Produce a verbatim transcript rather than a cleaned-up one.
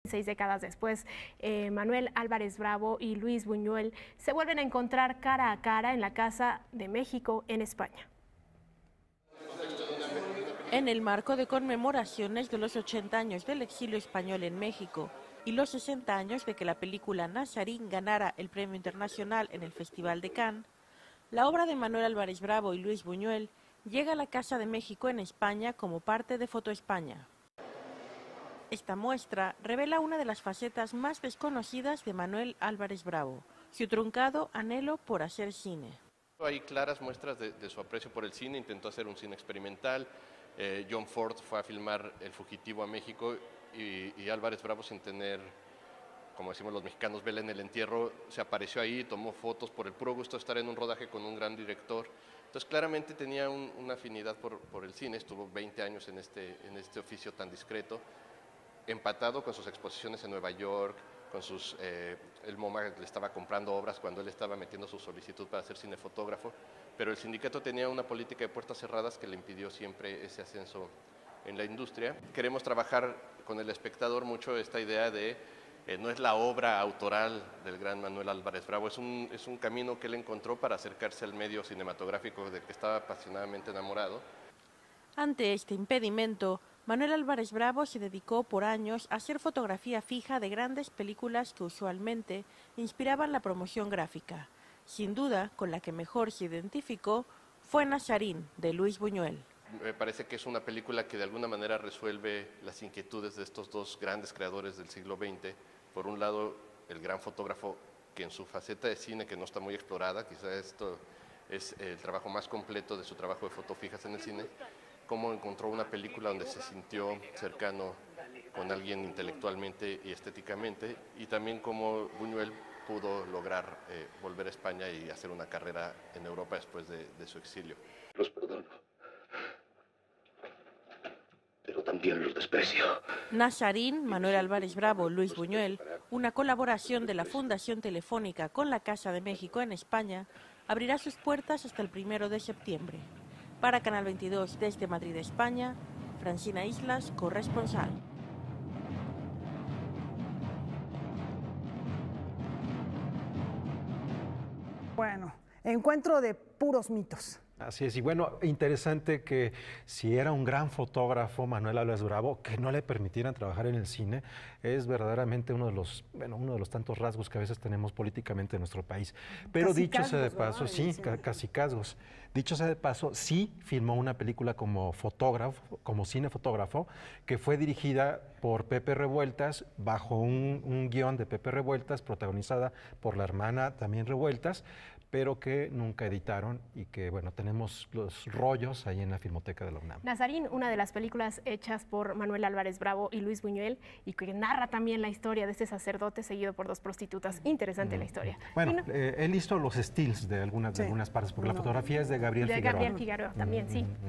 Seis décadas después, eh, Manuel Álvarez Bravo y Luis Buñuel se vuelven a encontrar cara a cara en la Casa de México en España. En el marco de conmemoraciones de los ochenta años del exilio español en México y los sesenta años de que la película Nazarín ganara el premio internacional en el Festival de Cannes, la obra de Manuel Álvarez Bravo y Luis Buñuel llega a la Casa de México en España como parte de Foto España. Esta muestra revela una de las facetas más desconocidas de Manuel Álvarez Bravo, su truncado anhelo por hacer cine. Hay claras muestras de, de su aprecio por el cine, intentó hacer un cine experimental. Eh, John Ford fue a filmar El Fugitivo a México y, y Álvarez Bravo, sin tener, como decimos los mexicanos, vela en el entierro, se apareció ahí, tomó fotos por el puro gusto de estar en un rodaje con un gran director. Entonces claramente tenía un, una afinidad por, por el cine, estuvo veinte años en este, en este oficio tan discreto, empatado con sus exposiciones en Nueva York, con sus, eh, el MoMA le estaba comprando obras cuando él estaba metiendo su solicitud para ser cinefotógrafo, pero el sindicato tenía una política de puertas cerradas que le impidió siempre ese ascenso en la industria. Queremos trabajar con el espectador mucho esta idea de, eh, no es la obra autoral del gran Manuel Álvarez Bravo, es un, es un camino que él encontró para acercarse al medio cinematográfico del que estaba apasionadamente enamorado. Ante este impedimento, Manuel Álvarez Bravo se dedicó por años a hacer fotografía fija de grandes películas que usualmente inspiraban la promoción gráfica. Sin duda, con la que mejor se identificó fue Nazarín, de Luis Buñuel. Me parece que es una película que de alguna manera resuelve las inquietudes de estos dos grandes creadores del siglo veinte. Por un lado, el gran fotógrafo que en su faceta de cine, que no está muy explorada, quizá esto es el trabajo más completo de su trabajo de foto fijas en el cine, cómo encontró una película donde se sintió cercano con alguien intelectualmente y estéticamente, y también cómo Buñuel pudo lograr eh, volver a España y hacer una carrera en Europa después de, de su exilio. Los perdono, pero también los desprecio. Nazarín, Manuel Álvarez Bravo, Luis Buñuel, una colaboración de la Fundación Telefónica con la Casa de México en España, abrirá sus puertas hasta el primero de septiembre. Para Canal veintidós, desde Madrid, España, Francina Islas, corresponsal. Bueno, encuentro de puros mitos. Así es, y bueno, interesante que si era un gran fotógrafo, Manuel Álvarez Bravo, que no le permitieran trabajar en el cine, es verdaderamente uno de los, bueno, uno de los tantos rasgos que a veces tenemos políticamente en nuestro país. Pero dicho sea de paso, sí, cacicazgos. Dicho sea de paso, sí filmó una película como fotógrafo, como cinefotógrafo, que fue dirigida por Pepe Revueltas, bajo un, un guión de Pepe Revueltas, protagonizada por la hermana también Revueltas, pero que nunca editaron y que, bueno, tenemos los rollos ahí en la Filmoteca de la UNAM. Nazarín, una de las películas hechas por Manuel Álvarez Bravo y Luis Buñuel, y que narra también la historia de este sacerdote seguido por dos prostitutas. Interesante mm. la historia. Bueno, no, eh, él hizo los stills de algunas, sí. de algunas partes, porque no. la fotografía es de Gabriel de Figueroa. Gabriel Figueroa también, mm. sí.